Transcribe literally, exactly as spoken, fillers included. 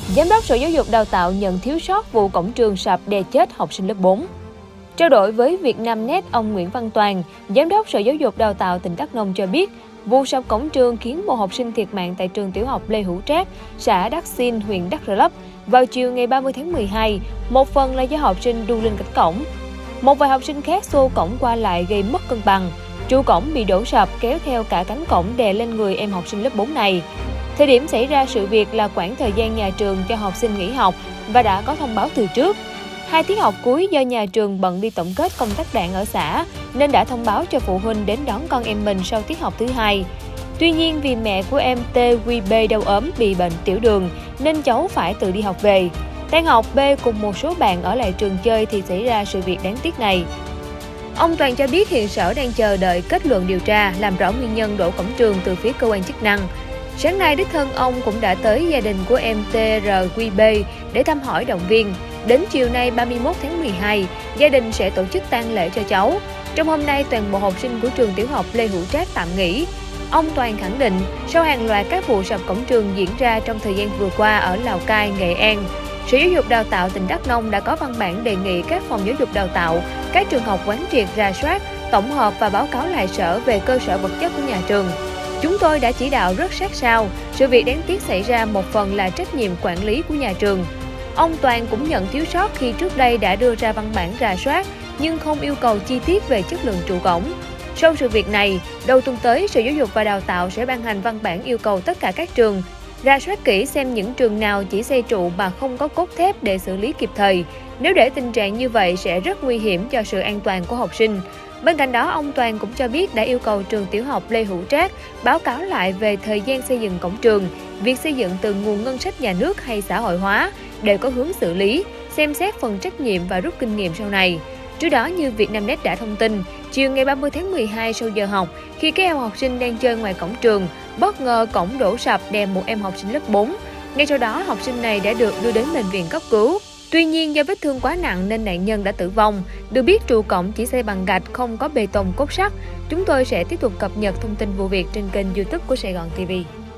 Giám đốc Sở Giáo dục Đào tạo nhận thiếu sót vụ cổng trường sập đè chết học sinh lớp bốn. Trao đổi với Vietnamnet, ông Nguyễn Văn Toàn, Giám đốc Sở Giáo dục Đào tạo tỉnh Đắk Nông cho biết, vụ sập cổng trường khiến một học sinh thiệt mạng tại trường tiểu học Lê Hữu Trác, xã Đắc Xin, huyện Đắk Rơ Lấp vào chiều ngày ba mươi tháng mười hai, một phần là do học sinh đu lên cánh cổng. Một vài học sinh khác xô cổng qua lại gây mất cân bằng. Trụ cổng bị đổ sập kéo theo cả cánh cổng đè lên người em học sinh lớp bốn này. Thời điểm xảy ra sự việc là khoảng thời gian nhà trường cho học sinh nghỉ học và đã có thông báo từ trước. Hai tiết học cuối do nhà trường bận đi tổng kết công tác đảng ở xã nên đã thông báo cho phụ huynh đến đón con em mình sau tiết học thứ hai. Tuy nhiên vì mẹ của em tê quy bê đau ốm bị bệnh tiểu đường nên cháu phải tự đi học về. Tan học, B cùng một số bạn ở lại trường chơi thì xảy ra sự việc đáng tiếc này. Ông Toàn cho biết hiện Sở đang chờ đợi kết luận điều tra làm rõ nguyên nhân đổ cổng trường từ phía cơ quan chức năng. Sáng nay, đích thân ông cũng đã tới gia đình của em tê rờ quy bê để thăm hỏi động viên. Đến chiều nay ba mươi mốt tháng mười hai, gia đình sẽ tổ chức tang lễ cho cháu. Trong hôm nay, toàn bộ học sinh của trường tiểu học Lê Hữu Trác tạm nghỉ. Ông Toàn khẳng định, sau hàng loạt các vụ sập cổng trường diễn ra trong thời gian vừa qua ở Lào Cai, Nghệ An, Sở Giáo dục Đào tạo tỉnh Đắk Nông đã có văn bản đề nghị các phòng giáo dục đào tạo, các trường học quán triệt rà soát, tổng hợp và báo cáo lại Sở về cơ sở vật chất của nhà trường. Chúng tôi đã chỉ đạo rất sát sao, sự việc đáng tiếc xảy ra một phần là trách nhiệm quản lý của nhà trường. Ông Toàn cũng nhận thiếu sót khi trước đây đã đưa ra văn bản rà soát nhưng không yêu cầu chi tiết về chất lượng trụ cổng. Sau sự việc này, đầu tuần tới, Sở Giáo dục và Đào tạo sẽ ban hành văn bản yêu cầu tất cả các trường rà soát kỹ xem những trường nào chỉ xây trụ mà không có cốt thép để xử lý kịp thời. Nếu để tình trạng như vậy sẽ rất nguy hiểm cho sự an toàn của học sinh. Bên cạnh đó, ông Toàn cũng cho biết đã yêu cầu trường tiểu học Lê Hữu Trác báo cáo lại về thời gian xây dựng cổng trường, việc xây dựng từ nguồn ngân sách nhà nước hay xã hội hóa, đều có hướng xử lý, xem xét phần trách nhiệm và rút kinh nghiệm sau này. Trước đó, như Vietnamnet đã thông tin, chiều ngày ba mươi tháng mười hai sau giờ học, khi các em học sinh đang chơi ngoài cổng trường, bất ngờ cổng đổ sập đè một em học sinh lớp bốn. Ngay sau đó, học sinh này đã được đưa đến bệnh viện cấp cứu. Tuy nhiên, do vết thương quá nặng nên nạn nhân đã tử vong. Được biết, trụ cổng chỉ xây bằng gạch, không có bê tông cốt sắt. Chúng tôi sẽ tiếp tục cập nhật thông tin vụ việc trên kênh YouTube của Sài Gòn ti vi.